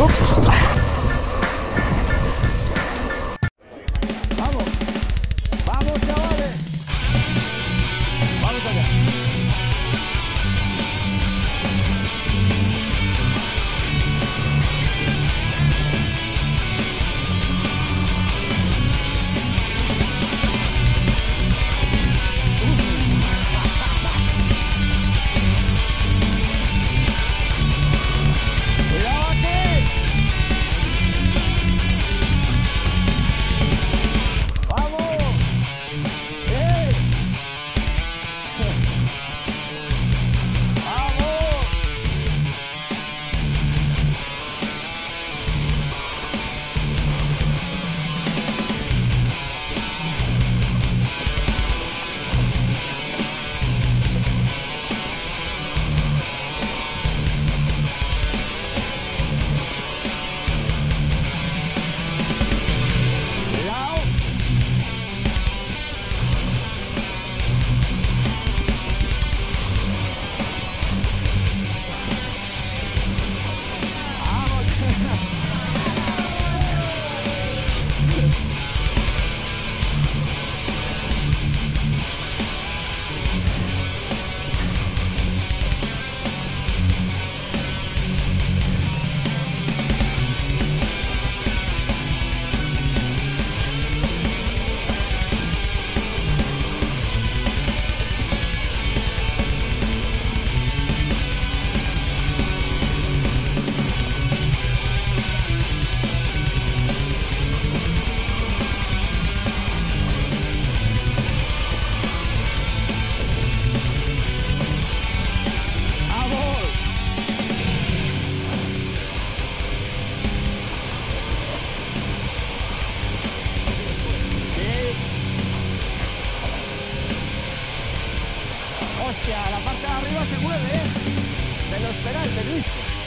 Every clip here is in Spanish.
Hostia, la parte de arriba se mueve, ¿eh? De lo esperante, Luis.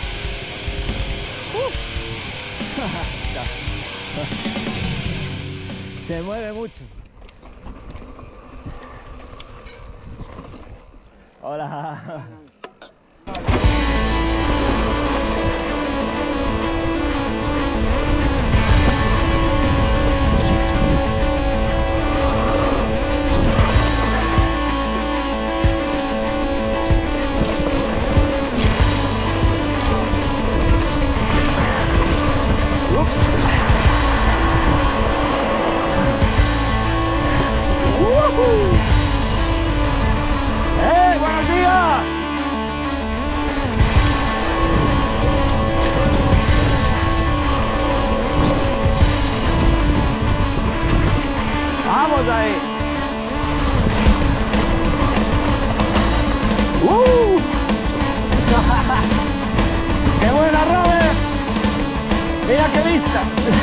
Se mueve mucho. Hola. ¡Buenos días! ¡Vamos ahí! ¡Qué buena, Robert! ¡Mira qué vista!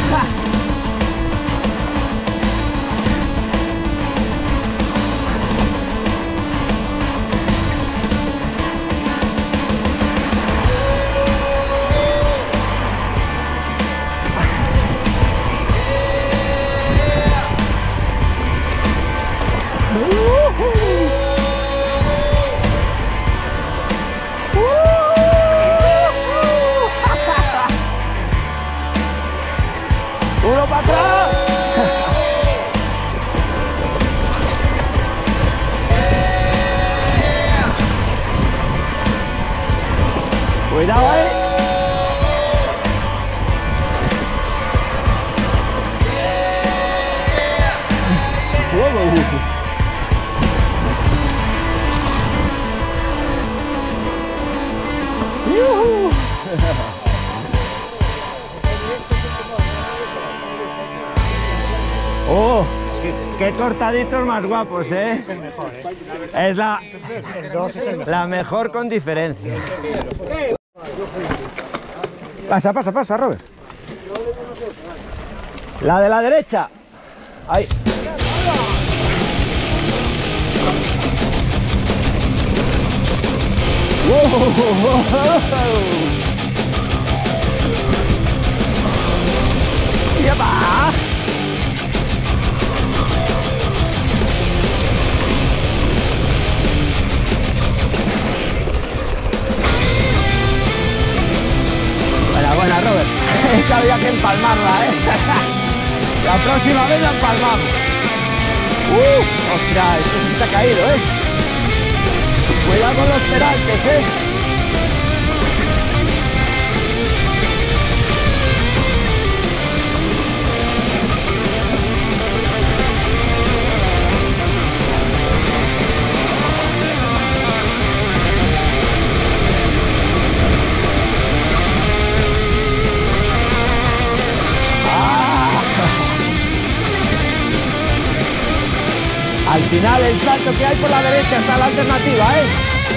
¡Uno para atrás! ¡Cuidado ahí! ¡Oh! ¡Qué cortaditos más guapos, eh! Es el mejor, Es El 2 es el mejor. la mejor con diferencia. Pasa, pasa, pasa, Robert. La de la derecha. Ahí. ¡Ya va! Buena, buena, Robert. había que empalmarla, ¿eh? La próxima vez la empalmamos. ¡Ostras! Esto sí se ha caído, ¿eh? Cuidado con los peraltes, ¿eh? Al final el salto que hay por la derecha está la alternativa, ¿eh?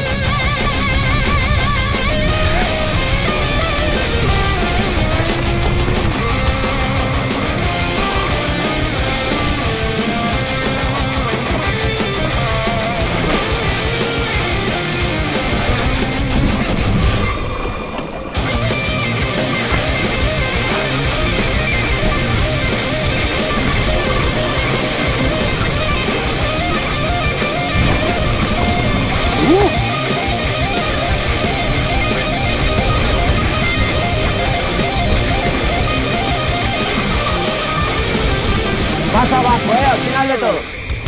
Más abajo, al final de todo.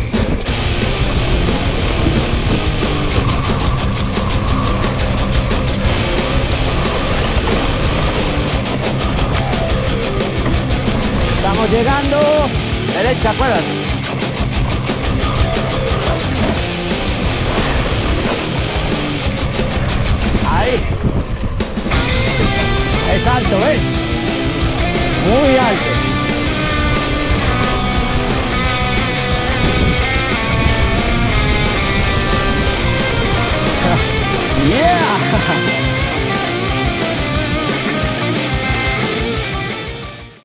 Estamos llegando. Derecha, acuérdate. Ahí. Es alto, ¿ves? Muy alto.